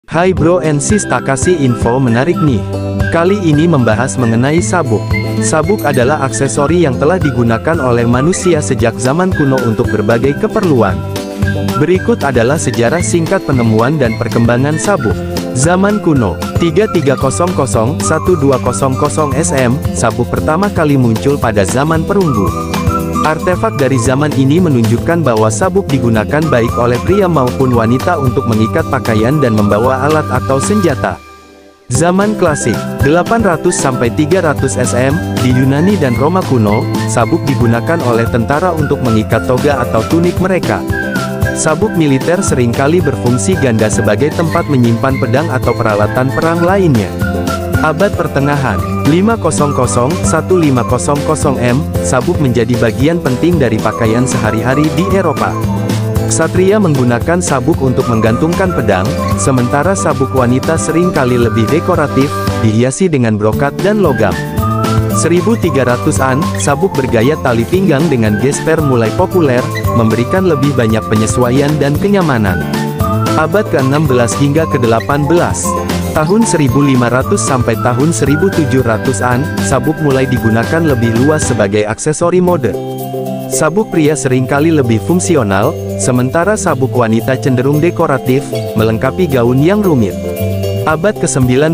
Hai bro and sis, tak kasih info menarik nih. Kali ini membahas mengenai sabuk. Sabuk adalah aksesori yang telah digunakan oleh manusia sejak zaman kuno untuk berbagai keperluan. Berikut adalah sejarah singkat penemuan dan perkembangan sabuk. Zaman kuno, 3300-1200 SM, sabuk pertama kali muncul pada zaman perunggu. Artefak dari zaman ini menunjukkan bahwa sabuk digunakan baik oleh pria maupun wanita untuk mengikat pakaian dan membawa alat atau senjata. Zaman klasik, 800-300 SM, di Yunani dan Roma kuno, sabuk digunakan oleh tentara untuk mengikat toga atau tunik mereka. Sabuk militer seringkali berfungsi ganda sebagai tempat menyimpan pedang atau peralatan perang lainnya. Abad Pertengahan, 500-1500 M, sabuk menjadi bagian penting dari pakaian sehari-hari di Eropa. Ksatria menggunakan sabuk untuk menggantungkan pedang, sementara sabuk wanita seringkali lebih dekoratif, dihiasi dengan brokat dan logam. 1300-an, sabuk bergaya tali pinggang dengan gesper mulai populer, memberikan lebih banyak penyesuaian dan kenyamanan. Abad ke-16 hingga ke-18, tahun 1500 sampai tahun 1700-an, sabuk mulai digunakan lebih luas sebagai aksesori mode. Sabuk pria seringkali lebih fungsional, sementara sabuk wanita cenderung dekoratif, melengkapi gaun yang rumit. Abad ke-19,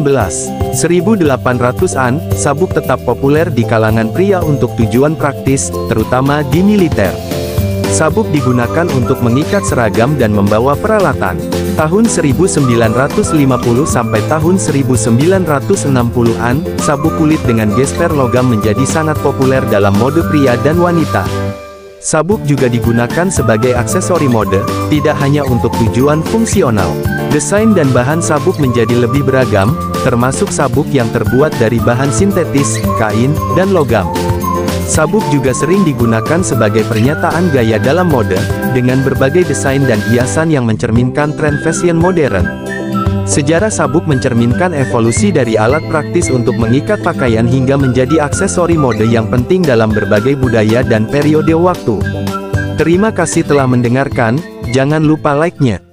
1800-an, sabuk tetap populer di kalangan pria untuk tujuan praktis, terutama di militer. Sabuk digunakan untuk mengikat seragam dan membawa peralatan. Tahun 1950 sampai tahun 1960-an, sabuk kulit dengan gesper logam menjadi sangat populer dalam mode pria dan wanita. Sabuk juga digunakan sebagai aksesori mode, tidak hanya untuk tujuan fungsional. Desain dan bahan sabuk menjadi lebih beragam, termasuk sabuk yang terbuat dari bahan sintetis, kain, dan logam. Sabuk juga sering digunakan sebagai pernyataan gaya dalam mode, dengan berbagai desain dan hiasan yang mencerminkan tren fashion modern. Sejarah sabuk mencerminkan evolusi dari alat praktis untuk mengikat pakaian hingga menjadi aksesori mode yang penting dalam berbagai budaya dan periode waktu. Terima kasih telah mendengarkan, jangan lupa like-nya.